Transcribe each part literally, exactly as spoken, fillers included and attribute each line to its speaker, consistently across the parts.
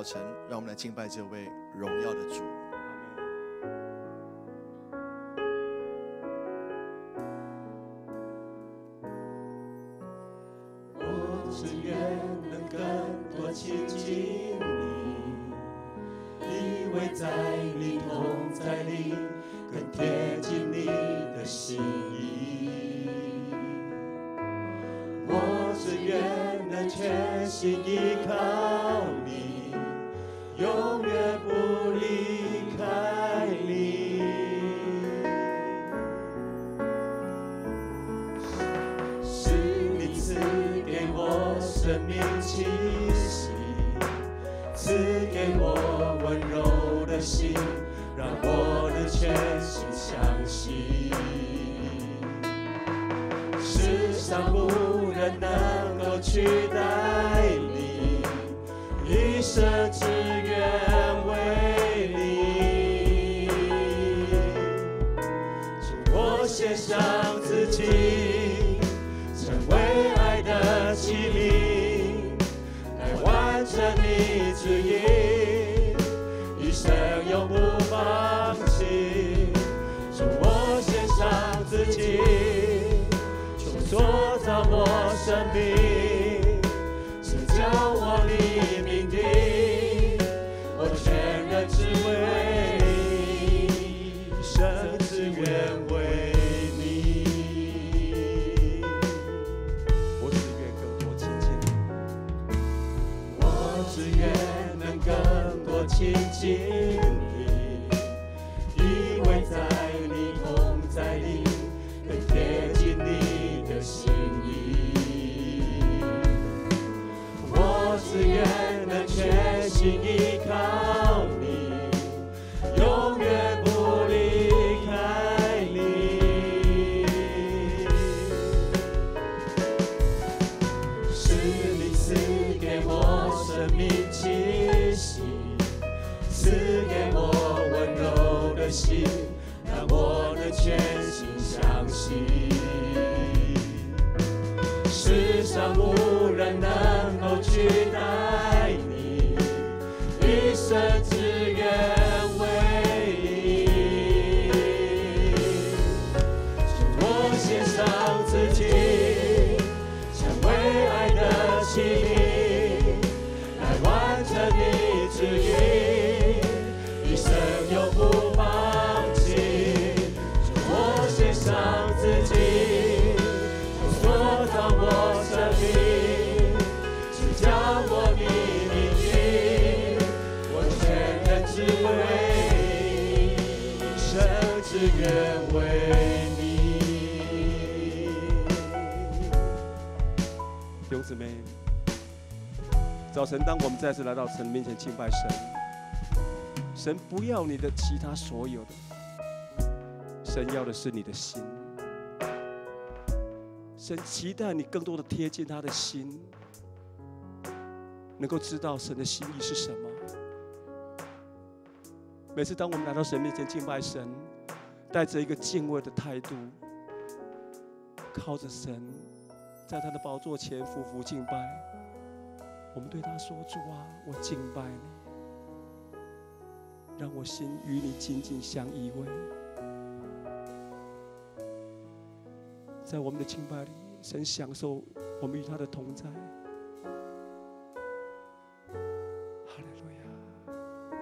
Speaker 1: 晨，让我们来敬拜这位荣耀的主。
Speaker 2: 我只愿能更多亲近你，依偎在你同在里，更贴近你的心意。我只愿能全心依靠你，永远不离开你。是你赐给我生命气息，赐给我温柔的心，让我能全心相信。世上无人能够取代你，一生只愿为你。主，我献上自己，成为爱的器皿，来完成你旨意，一生永不放弃。主，我献上自己，塑造我生命，是叫我立命定，我全然只为你，生只愿为你。我只愿更多亲近你，我只愿能更多亲近你，依偎在你同在里，更贴近你的心意。我只愿能全心依靠你，永远不离开你。是你赐给我生命气息，赐给我温柔的心，让我能全心相信。世上无人能够取代你，一生只愿为你。我献上自己，成为爱的器皿，来完成你旨意，一生永不放弃。我献上自己，塑造我生命，是叫我立命定，我全然只为你，生只愿为你。弟兄姊妹，早晨当我们再次来到神面前敬拜神，神不要你的其他所有的，神要的是你的心。神期待你更多的贴近他的心，能够知道神的心意是什么。每次当我们来到神面前敬拜神，带着一个敬畏的态度，靠着神，在他的宝座前匍匐敬拜，我们对他说：主啊，我敬拜你，让我心与你紧紧相依偎。在我们的敬拜里，神享受我们与他的同在。哈利路亚！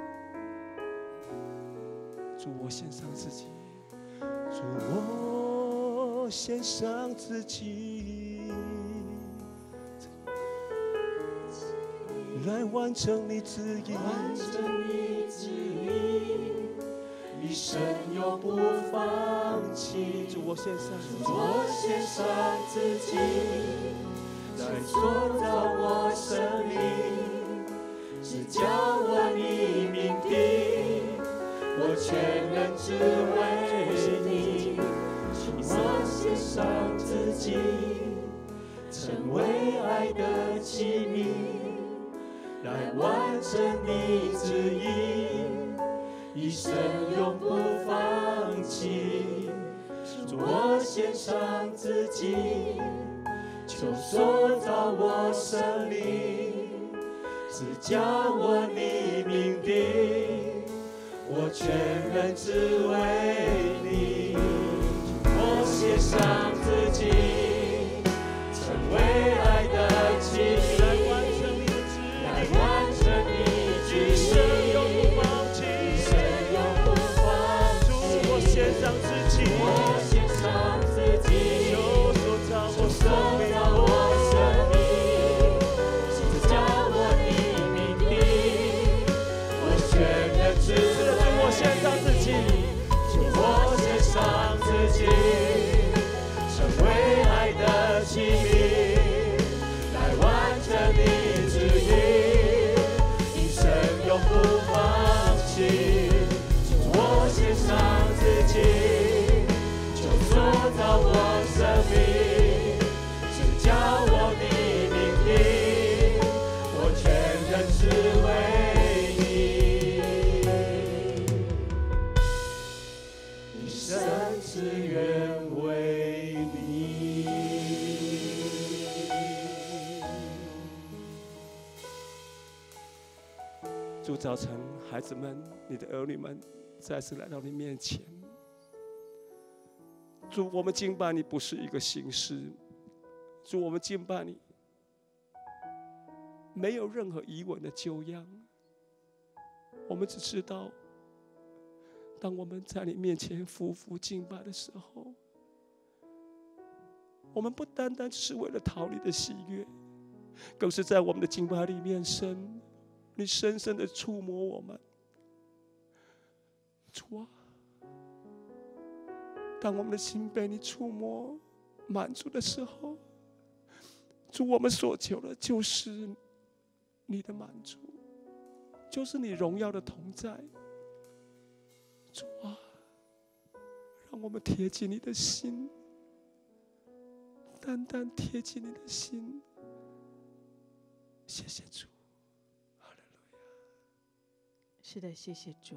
Speaker 2: 主，我献上自己，主，我献上自己，来完成你旨意，完成你旨意。一生永不放弃。主，我献上，我献上自己，来塑造我生命，是叫我立命定，我全然只为你。我献上自己，成为爱的器皿，来完成你旨意。一生永不放弃，主，我献上自己，求塑造我生命， 是叫我匿名的，我全然只为你。我献上自己，成为爱的器皿，来完成你旨意。神永不放弃，神永不放弃。主，我献上自己，我献上自己，就塑造我生命，我生命，是叫我匿名的，我全然只为我献上自己，就我献上自己，成为爱的器皿，来完成你旨意，因神永不放弃。我献上自己，就塑造我生命，是叫我匿名的，我全然只为你，一生只愿为你。主，早晨，孩子们，你的儿女们再次来到你面前。主，我们敬拜你不是一个形式，主，我们敬拜你没有任何疑问的旧样。我们只知道，当我们在你面前匍匐敬拜的时候，我们不单单只是为了讨你的喜悦，更是在我们的敬拜里面，神，你深深的触摸我们。主啊，当我们的心被你触摸满足的时候，主，我们所求的就是你的满足，就是你荣耀的同在。主啊，让我们贴近你的心，单单贴近你的心。谢谢主，哈利路亚。
Speaker 3: 是的，谢谢主。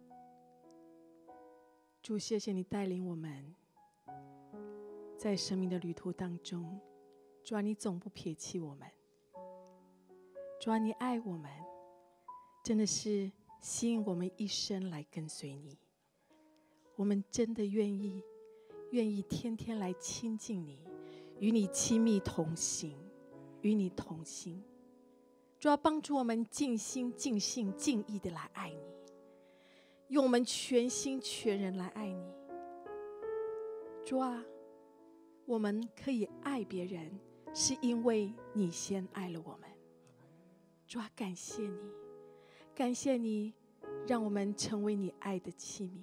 Speaker 3: 主，谢谢你带领我们在生命的旅途当中，主啊，你总不撇弃我们，主啊，你爱我们，真的是吸引我们一生来跟随你。我们真的愿意，愿意天天来亲近你，与你亲密同行，与你同行。主啊，帮助我们尽心、尽性、尽意的来爱你。用我们全心全人来爱你。主啊，我们可以爱别人，是因为你先爱了我们。主啊，感谢你，感谢你让我们成为你爱的器皿。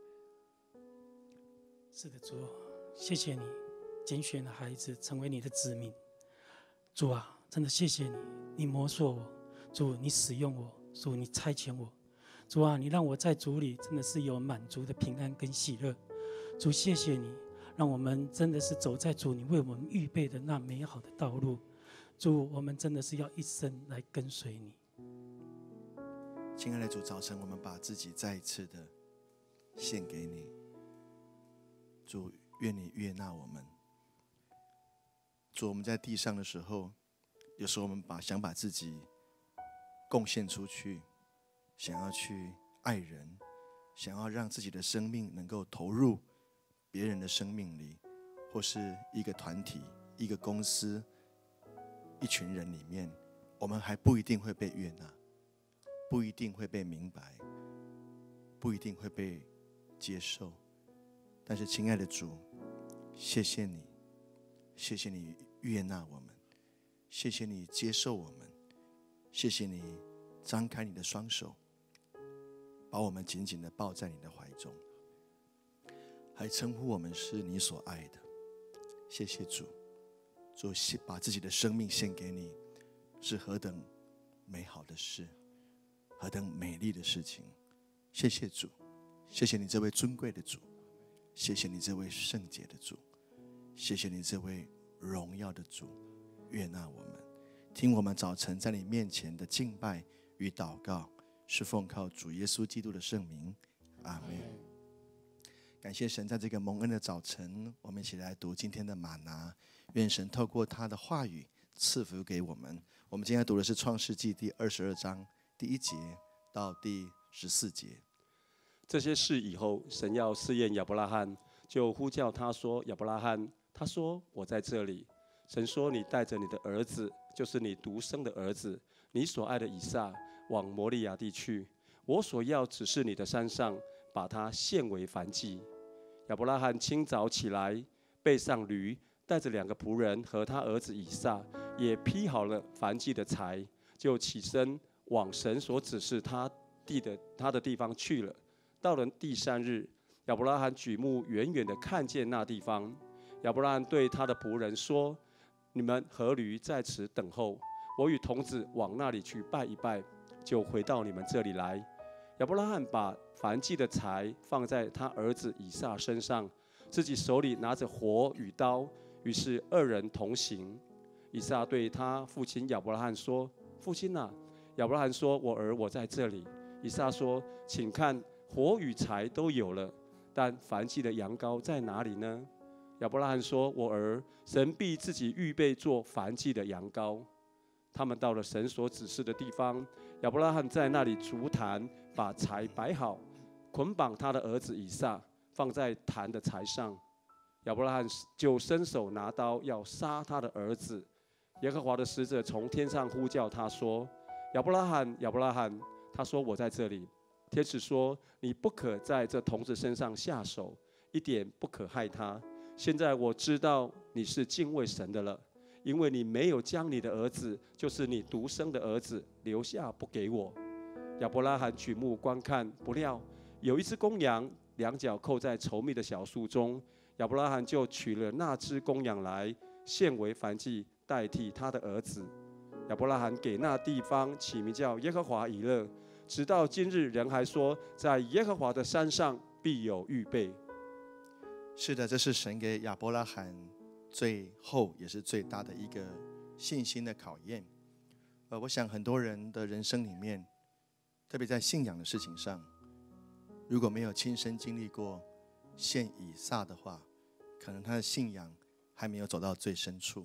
Speaker 4: 是的，主，谢谢你拣选的孩子成为你的子民。主啊，真的谢谢你，你摸索我，主，你使用我，主，你差遣我。主啊，你让我在主里真的是有满足的平安跟喜乐。主，谢谢你，让我们真的是走在主你为我们预备的那美好的道路。主，我们真的是要一生来跟随你。
Speaker 1: 亲爱的主，早晨我们把自己再一次的献给你。主，愿你悦纳我们。主，我们在地上的时候，有时候我们把想把自己贡献出去，想要去爱人，想要让自己的生命能够投入别人的生命里，或是一个团体、一个公司、一群人里面，我们还不一定会被悦纳，不一定会被明白，不一定会被接受。但是亲爱的主，谢谢你，谢谢你悦纳我们，谢谢你接受我们，谢谢你张开你的双手，把我们紧紧地抱在你的怀中，还称呼我们是你所爱的。谢谢主，主把自己的生命献给你，是何等美好的事，何等美丽的事情。谢谢主，谢谢你这位尊贵的主，谢谢你这位圣洁的主，谢谢你这位荣耀的主，悦纳我们，听我们早晨在你面前的敬拜与祷告，是奉靠主耶稣基督的圣名，阿们。感谢神，在这个蒙恩的早晨，我们一起来读今天的吗哪。愿神透过他的话语赐福给我们， 我们今天读的是创世纪第二十二章第一节到第十四节。
Speaker 2: 这些事以后，神要试验亚伯拉罕，就呼叫他说：“亚伯拉罕。”他说：“我在这里。”神说：“你带着你的儿子，就是你独生的儿子，你所爱的以撒，往摩利亚地去。我所要指示你的山上，把他献为燔祭。”亚伯拉罕清早起来，背上驴，带着两个仆人和他儿子以撒，也劈好了燔祭的柴，就起身往神所指示他地的他的地方去了。到了第三日，亚伯拉罕举目远远地看见那地方。亚伯拉罕对他的仆人说：“你们和驴在此等候，我与童子往那里去拜一拜，就回到你们这里来。”亚伯拉罕把燔祭的柴放在他儿子以撒身上，自己手里拿着火与刀，于是二人同行。以撒对他父亲亚伯拉罕说：“父亲啊！”亚伯拉罕说：“我儿，我在这里。”以撒说：“请看，火与柴都有了，但燔祭的羊羔在哪里呢？”亚伯拉罕说：“我儿，神必自己预备做燔祭的羊羔。”他们到了神所指示的地方，亚伯拉罕在那里筑坛，把柴摆好，捆绑他的儿子以撒，放在坛的柴上。亚伯拉罕就伸手拿刀要杀他的儿子。耶和华的使者从天上呼叫他说：“亚伯拉罕，亚伯拉罕！”他说：“我在这里。”天使说：“你不可在这童子身上下手，一点不可害他。现在我知道你是敬畏神的了，因为你没有将你的儿子，就是你独生的儿子，留下不给我。”亚伯拉罕举目观看，不料有一只公羊，两脚扣在稠密的小树中。亚伯拉罕就取了那只公羊来，献为燔祭，代替他的儿子。亚伯拉罕给那地方起名叫耶和华以勒，直到今日，人还说，在耶和华的山上必有预备。
Speaker 1: 是的，这是神给亚伯拉罕最后也是最大的一个信心的考验。呃，我想很多人的人生里面，特别在信仰的事情上，如果没有亲身经历过献以撒的话，可能他的信仰还没有走到最深处。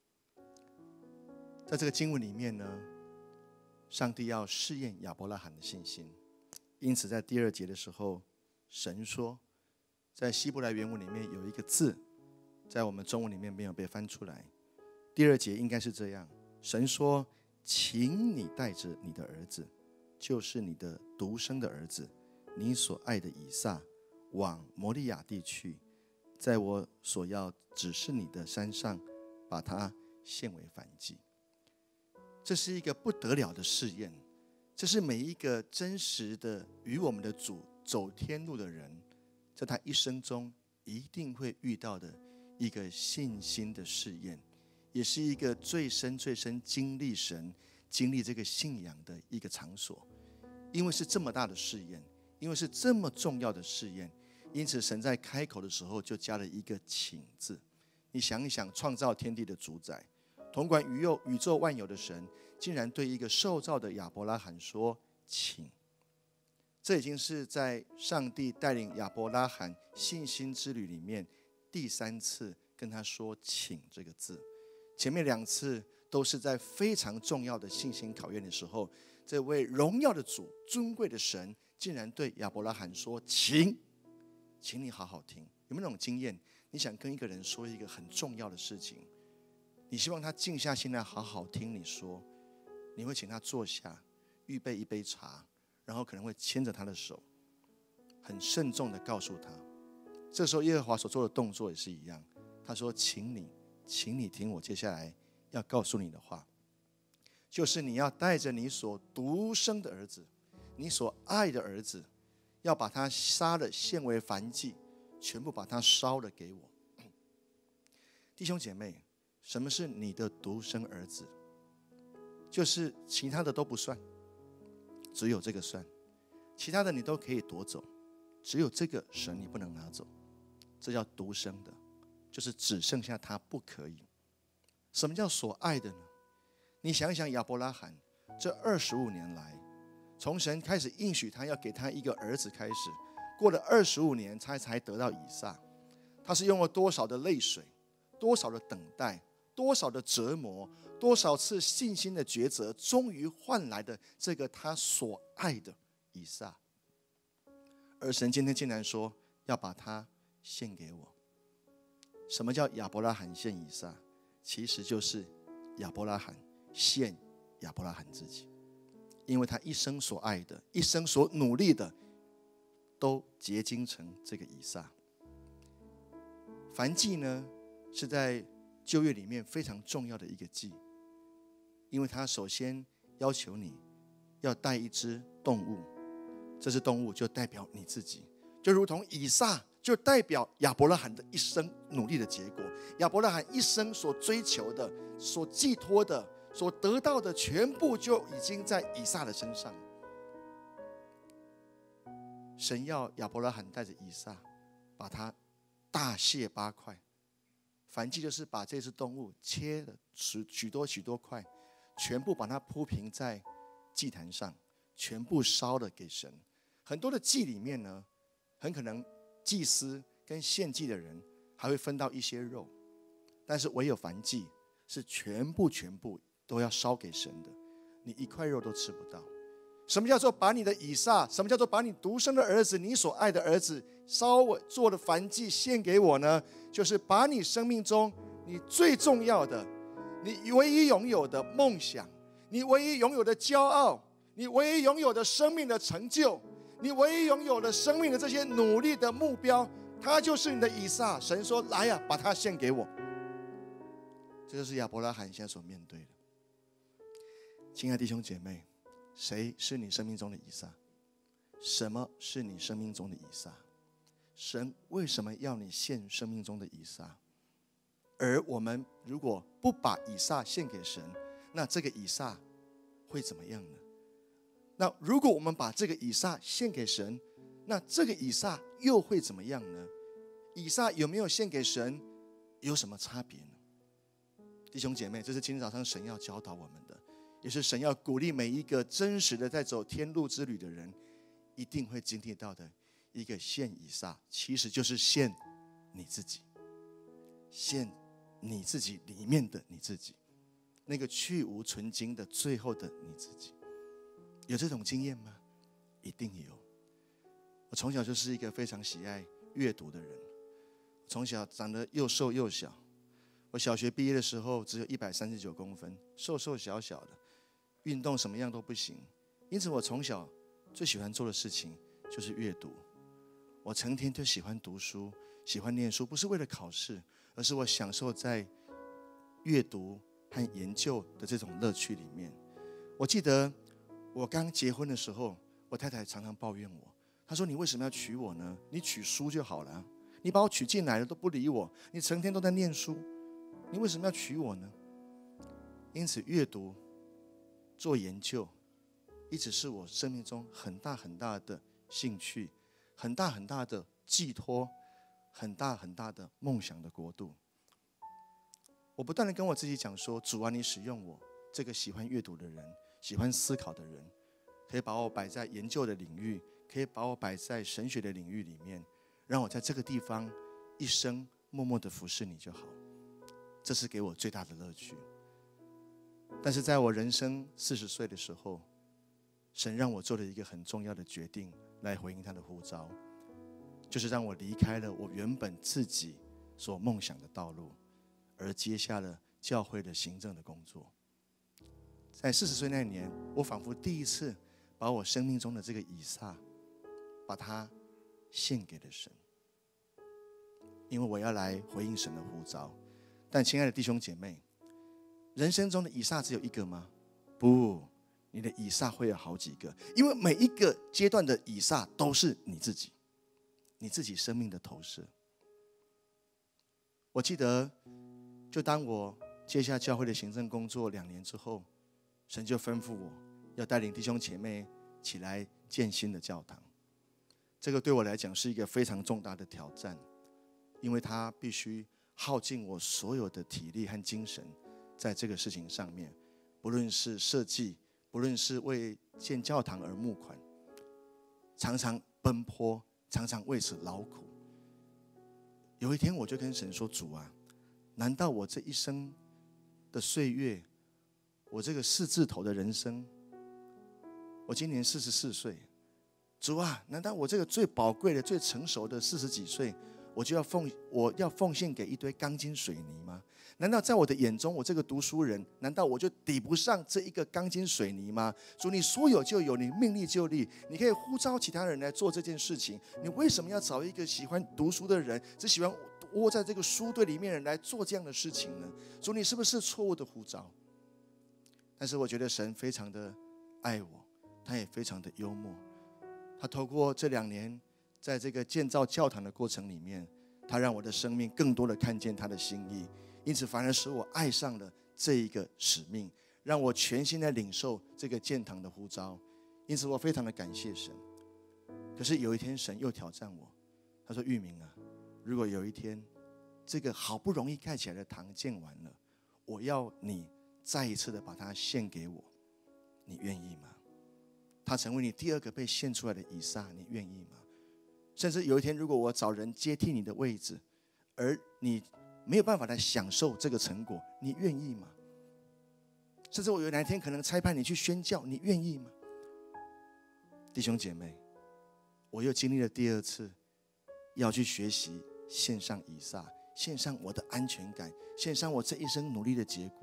Speaker 1: 在这个经文里面呢，上帝要试验亚伯拉罕的信心，因此在第二节的时候，神说，在希伯来原文里面有一个字，在我们中文里面没有被翻出来。第二节应该是这样：神说，请你带着你的儿子，就是你的独生的儿子，你所爱的以撒，往摩利亚地去，在我所要指示你的山上，把它献为燔祭。这是一个不得了的试验，这是每一个真实的与我们的主走天路的人，在他一生中一定会遇到的一个信心的试验，也是一个最深最深经历神、经历这个信仰的一个场所。因为是这么大的试验，因为是这么重要的试验，因此神在开口的时候就加了一个请字。你想一想，创造天地的主宰，统管宇宙宇宙万有的神，竟然对一个受造的亚伯拉罕说请。这已经是在上帝带领亚伯拉罕信心之旅里面第三次跟他说请这个字。前面两次都是在非常重要的信心考验的时候，这位荣耀的主、尊贵的神竟然对亚伯拉罕说请。请你好好听。有没有那种经验，你想跟一个人说一个很重要的事情，你希望他静下心来好好听你说，你会请他坐下，预备一杯茶，然后可能会牵着他的手，很慎重地告诉他。这时候耶和华所做的动作也是一样，他说请你请你听我接下来要告诉你的话，就是你要带着你所独生的儿子，你所爱的儿子，要把他杀了献为燔祭，全部把他烧了给我。弟兄姐妹，什么是你的独生儿子？就是其他的都不算，只有这个算。其他的你都可以夺走，只有这个神你不能拿走。这叫独生的，就是只剩下他不可以。什么叫所爱的呢？你想一想，亚伯拉罕这二十五年来，从神开始应许他要给他一个儿子开始，过了二十五年他才得到以撒。他是用了多少的泪水，多少的等待，多少的折磨， 多少次信心的抉择，终于换来的这个他所爱的以撒。而神今天竟然说要把他献给我。什么叫亚伯拉罕献以撒？其实就是亚伯拉罕献亚伯拉罕自己，因为他一生所爱的，一生所努力的，都结晶成这个以撒。燔祭呢，是在旧约里面非常重要的一个祭，因为他首先要求你要带一只动物，这只动物就代表你自己，就如同以撒就代表亚伯拉罕的一生努力的结果，亚伯拉罕一生所追求的、所寄托的、所得到的，全部就已经在以撒的身上。神要亚伯拉罕带着以撒，把它大卸八块。燔祭就是把这只动物切了许多许多块，全部把它铺平在祭坛上，全部烧了给神。很多的祭里面呢，很可能祭司跟献祭的人还会分到一些肉，但是唯有燔祭是全部全部都要烧给神的，你一块肉都吃不到。什么叫做把你的以撒，什么叫做把你独生的儿子，你所爱的儿子烧我做的燔祭献给我呢？就是把你生命中你最重要的，你唯一拥有的梦想，你唯一拥有的骄傲，你唯一拥有的生命的成就，你唯一拥有的生命的这些努力的目标，它就是你的以撒。神说来呀、啊，把它献给我。这就是亚伯拉罕现在所面对的。亲爱的弟兄姐妹，谁是你生命中的以撒？什么是你生命中的以撒？神为什么要你献生命中的以撒？而我们如果不把以撒献给神，那这个以撒会怎么样呢？那如果我们把这个以撒献给神，那这个以撒又会怎么样呢？以撒有没有献给神有什么差别呢？弟兄姐妹，这是今天早上神要教导我们的，也是神要鼓励每一个真实的在走天路之旅的人一定会经历到的一个献以撒，其实就是献你自己，献你自己里面的你自己，那个去无存精的最后的你自己。有这种经验吗？一定有。我从小就是一个非常喜爱阅读的人，从小长得又瘦又小，我小学毕业的时候只有一百三十九公分，瘦瘦小小的，运动什么样都不行。因此我从小最喜欢做的事情就是阅读。我成天就喜欢读书，喜欢念书，不是为了考试，而是我享受在阅读和研究的这种乐趣里面。我记得我刚结婚的时候，我太太常常抱怨我，她说你为什么要娶我呢？你娶书就好了，你把我娶进来了都不理我，你成天都在念书，你为什么要娶我呢？因此阅读做研究一直是我生命中很大很大的兴趣，很大很大的寄托，很大很大的梦想的国度。我不断的跟我自己讲说，主啊，你使用我这个喜欢阅读的人，喜欢思考的人，可以把我摆在研究的领域，可以把我摆在神学的领域里面，让我在这个地方一生默默的服侍你就好，这是给我最大的乐趣。但是在我人生四十岁的时候，神让我做了一个很重要的决定来回应他的呼召，就是让我离开了我原本自己所梦想的道路，而接下了教会的行政的工作。在四十岁那年，我仿佛第一次把我生命中的这个以撒，把它献给了神，因为我要来回应神的呼召。但亲爱的弟兄姐妹，人生中的以撒只有一个吗？不，你的以撒会有好几个，因为每一个阶段的以撒都是你自己，你自己生命的投射。我记得，就当我接下教会的行政工作两年之后，神就吩咐我要带领弟兄姐妹起来建新的教堂。这个对我来讲是一个非常重大的挑战，因为它必须耗尽我所有的体力和精神在这个事情上面，不论是设计，不论是为建教堂而募款，常常奔波，常常为此劳苦。有一天我就跟神说，主啊，难道我这一生的岁月， 我这个四字头的人生，我今年四十四岁，主啊，难道我这个最宝贵的、最成熟的四十几岁，我就要奉我要奉献给一堆钢筋水泥吗？难道在我的眼中，我这个读书人，难道我就抵不上这一个钢筋水泥吗？主，你说有就有，你命立就立，你可以呼召其他人来做这件事情，你为什么要找一个喜欢读书的人，只喜欢窝在这个书堆里面的人来做这样的事情呢？主，你是不是错误的呼召？但是我觉得神非常的爱我，他也非常的幽默。他透过这两年在这个建造教堂的过程里面，他让我的生命更多的看见他的心意，因此反而使我爱上了这一个使命，让我全心的领受这个建堂的呼召。因此我非常的感谢神。可是有一天神又挑战我，他说：玉明啊，如果有一天这个好不容易盖起来的堂建完了，我要你再一次的把它献给我，你愿意吗？他成为你第二个被献出来的以撒，你愿意吗？甚至有一天，如果我找人接替你的位置，而你没有办法来享受这个成果，你愿意吗？甚至我有哪一天可能差派你去宣教，你愿意吗？弟兄姐妹，我又经历了第二次要去学习献上以撒，献上我的安全感，献上我这一生努力的结果。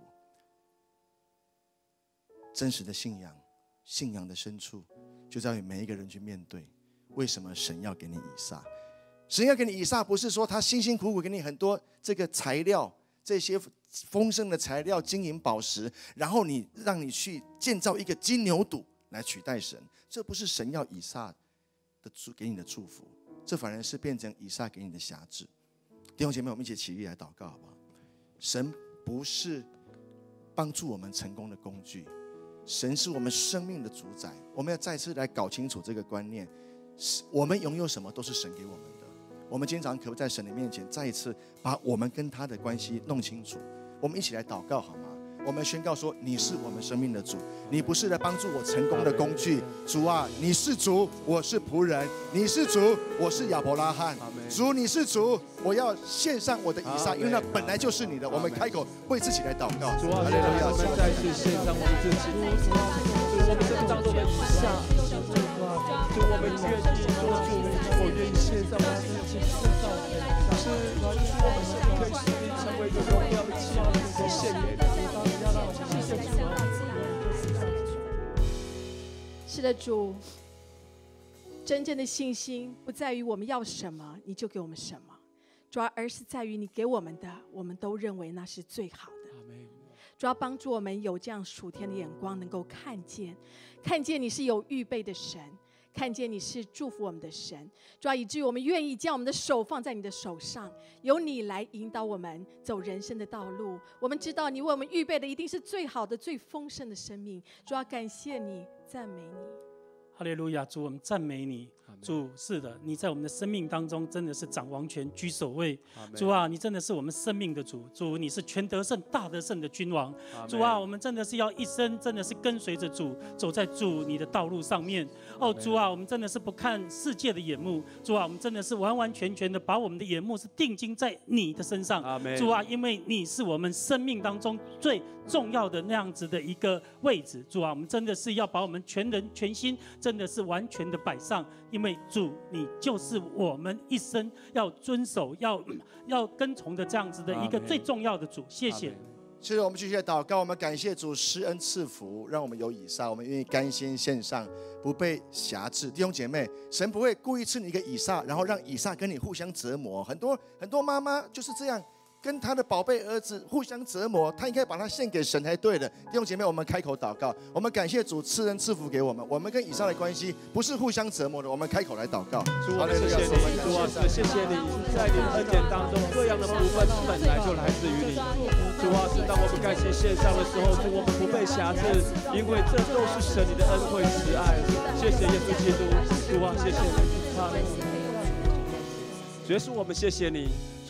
Speaker 1: 真实的信仰，信仰的深处就在于每一个人去面对，为什么神要给你以撒？神要给你以撒，不是说他辛辛苦苦给你很多这个材料，这些丰盛的材料，金银宝石，然后你让你去建造一个金牛犊来取代神。这不是神要以撒的给你的祝福，这反而是变成以撒给你的辖制。弟兄姐妹，我们一起起立来祷告好不好？神不是帮助我们成功的工具，神是我们生命的主宰。我们要再次来搞清楚这个观念，我们拥有什么都是神给我们的。我们经常可不可以在神的面前再一次把我们跟他的关系弄清楚？我们一起来祷告好吗？我们宣告说，你是我们生命的主，你不是来帮助我成功的工具。主啊，你是主，我是仆人；你是主，我是亚伯拉罕。主，你是主，我要献上我的以撒，因为那本来就是你的。我们开口为自己来祷告。
Speaker 2: 主啊，我们再次献上我们自己，主，我们生命当中的以撒，主，我们愿意做主，我愿意献上我们自己，是，就是我们生命可以使你成为一个荣耀的器皿，献给你。
Speaker 3: 是的，主，真正的信心不在于我们要什么你就给我们什么，主要而是在于你给我们的，我们都认为那是最好的。主要帮助我们有这样属天的眼光，能够看见看见你是有预备的神，看见你是祝福我们的神，主要以至于我们愿意将我们的手放在你的手上，由你来引导我们走人生的道路。我们知道你为我们预备的一定是最好的、最丰盛的生命。主要感谢你，赞美你。
Speaker 4: 哈利路亚！主，我们赞美你。主，是的，你在我们的生命当中真的是掌王权、居首位。主啊，你真的是我们生命的主。主，你是全得胜、大得胜的君王。主啊，我们真的是要一生真的是跟随着主，走在主你的道路上面。哦，主啊，我们真的是不看世界的眼目。主啊，我们真的是完完全全的把我们的眼目是定睛在你的身上。主啊，因为你是我们生命当中最重要的那样子的一个位置。主啊，我们真的是要把我们全人全心真的是完全的摆上，因为主你就是我们一生要遵守要要跟从的这样子的一个最重要的主。谢谢。
Speaker 1: 是的，我们继续来祷告，我们感谢主施恩赐福，让我们有以撒，我们愿意甘心献上，不被辖制。弟兄姐妹，神不会故意赐你一个以撒，然后让以撒跟你互相折磨。很多很多妈妈就是这样，跟他的宝贝儿子互相折磨，他应该把他献给神才对的。弟兄姐妹，我们开口祷告，我们感谢主赐恩赐福给我们。我们跟以撒的关系不是互相折磨的，我们开口来祷告。
Speaker 2: 主，我们谢谢你，主啊，谢谢你，在你的恩典当中，各样的福分本来就来自于你。主啊，是当我们甘心献上的时候，主，我们不被辖制，因为这都是神你的恩惠慈爱。谢谢耶稣基督，主啊，谢谢你，哈利路亚。主耶稣，我们谢谢你。主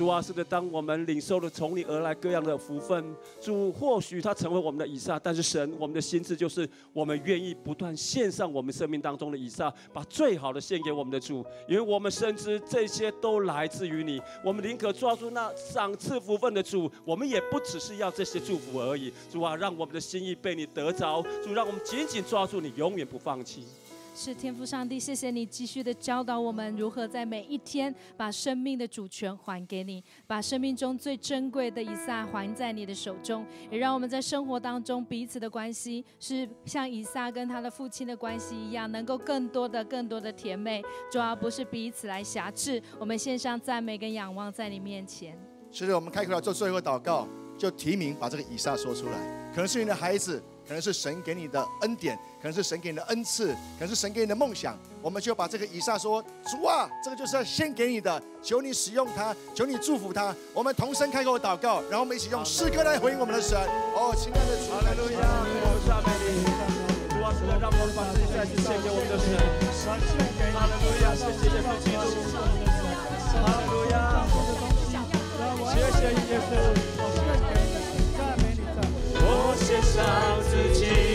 Speaker 2: 主啊，是的，当我们领受了从你而来各样的福分，主或许他成为我们的以撒，但是神，我们的心智就是我们愿意不断献上我们生命当中的以撒，把最好的献给我们的主，因为我们深知这些都来自于你。我们宁可抓住那赏赐福分的主，我们也不只是要这些祝福而已。主啊，让我们的心意被你得着，主，让我们紧紧抓住你，永远不放弃。
Speaker 5: 是天父上帝，谢谢你继续的教导我们如何在每一天把生命的主权还给你，把生命中最珍贵的以撒还在你的手中，也让我们在生活当中彼此的关系是像以撒跟他的父亲的关系一样，能够更多的更多的甜美，主要不是彼此来辖制。我们献上赞美跟仰望在你面前。
Speaker 1: 是的，我们开口来做最后一个祷告，就提名把这个以撒说出来，可能是你的孩子，可能是神给你的恩典，可能是神给你的恩赐，可能是神给你的梦想，我们就把这个以撒说，主啊，这个就是要献给你的，求你使用它，求你祝福它。我们同声开口祷告，然后我们一起用诗歌来回应我们的神。哦，亲爱的主，哈利路亚，我们赞美你，主啊，是的，让我们把自己再次献给我们的神。哈利路亚，谢谢耶稣基督，哈利路亚，谢谢耶稣。我献上自己。